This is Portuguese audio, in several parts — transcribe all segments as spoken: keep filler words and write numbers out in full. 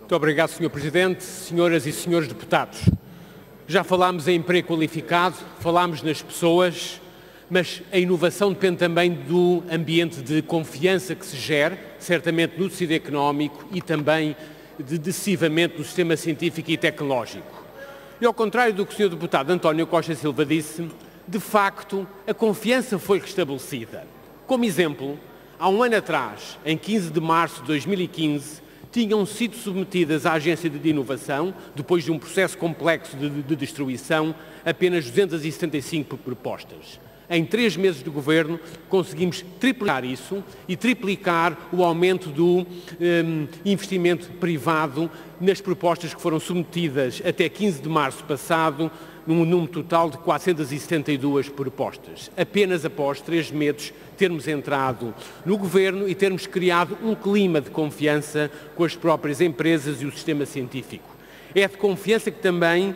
Muito obrigado, senhor Presidente, senhoras e senhores deputados. Já falámos em emprego qualificado, falámos nas pessoas, mas a inovação depende também do ambiente de confiança que se gera, certamente no tecido económico e também de decisivamente no sistema científico e tecnológico. E ao contrário do que o senhor deputado António Costa Silva disse, de facto, a confiança foi restabelecida. Como exemplo, há um ano atrás, em quinze de março de dois mil e quinze, tinham sido submetidas à Agência de Inovação, depois de um processo complexo de, de destruição, apenas duzentas e setenta e cinco propostas. Em três meses de governo, conseguimos triplicar isso e triplicar o aumento do um, investimento privado nas propostas que foram submetidas até quinze de março passado, num número total de quatrocentas e setenta e duas propostas, apenas após três meses termos entrado no governo e termos criado um clima de confiança com as próprias empresas e o sistema científico. É de confiança que também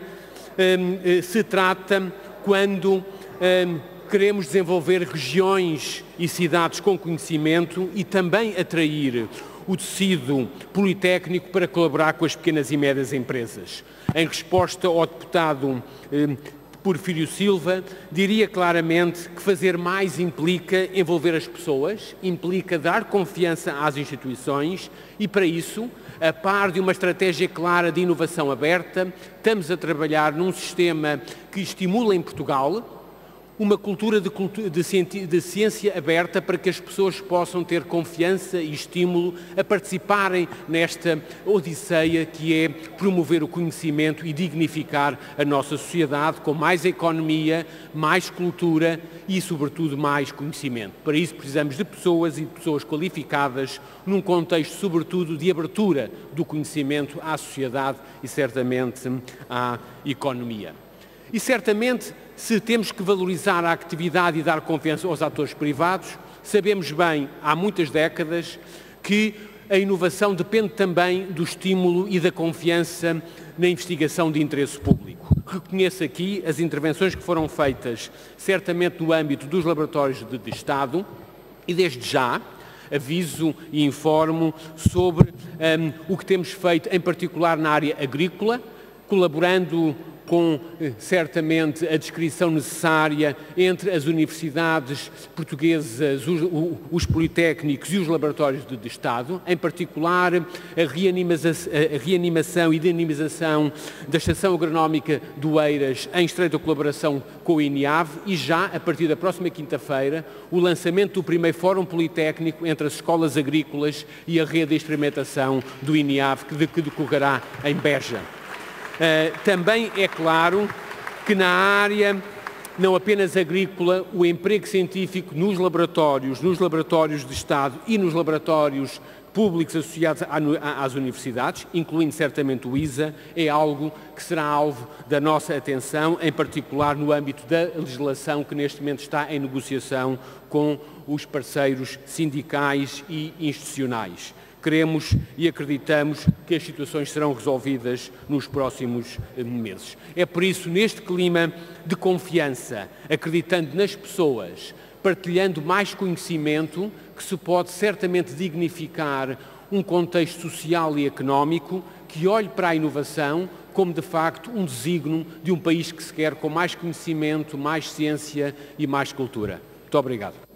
um, se trata quando um, queremos desenvolver regiões e cidades com conhecimento e também atrair o tecido politécnico para colaborar com as pequenas e médias empresas. Em resposta ao deputado eh, Porfírio Silva, diria claramente que fazer mais implica envolver as pessoas, implica dar confiança às instituições e, para isso, a par de uma estratégia clara de inovação aberta, estamos a trabalhar num sistema que estimula em Portugal uma cultura de, de, de ciência aberta para que as pessoas possam ter confiança e estímulo a participarem nesta odisseia que é promover o conhecimento e dignificar a nossa sociedade com mais economia, mais cultura e, sobretudo, mais conhecimento. Para isso precisamos de pessoas e de pessoas qualificadas num contexto, sobretudo, de abertura do conhecimento à sociedade e, certamente, à economia. E, certamente, se temos que valorizar a atividade e dar confiança aos atores privados, sabemos bem, há muitas décadas, que a inovação depende também do estímulo e da confiança na investigação de interesse público. Reconheço aqui as intervenções que foram feitas, certamente no âmbito dos laboratórios de, de Estado, e desde já aviso e informo sobre um, o que temos feito, em particular na área agrícola, colaborando com, certamente, a descrição necessária entre as universidades portuguesas, os, os politécnicos e os laboratórios de, de Estado, em particular a, a reanimação e dinamização da Estação Agronómica do Eiras em estreita colaboração com o INIAV e já, a partir da próxima quinta-feira, o lançamento do primeiro Fórum Politécnico entre as escolas agrícolas e a rede de experimentação do INIAV, que, que decorrerá em Beja. Uh, também é claro que na área, não apenas agrícola, o emprego científico nos laboratórios, nos laboratórios de Estado e nos laboratórios públicos associados às universidades, incluindo certamente o I S A, é algo que será alvo da nossa atenção, em particular no âmbito da legislação que neste momento está em negociação com os parceiros sindicais e institucionais. Queremos e acreditamos que as situações serão resolvidas nos próximos meses. É por isso, neste clima de confiança, acreditando nas pessoas, partilhando mais conhecimento, que se pode certamente dignificar um contexto social e económico que olhe para a inovação como, de facto, um desígnio de um país que se quer com mais conhecimento, mais ciência e mais cultura. Muito obrigado.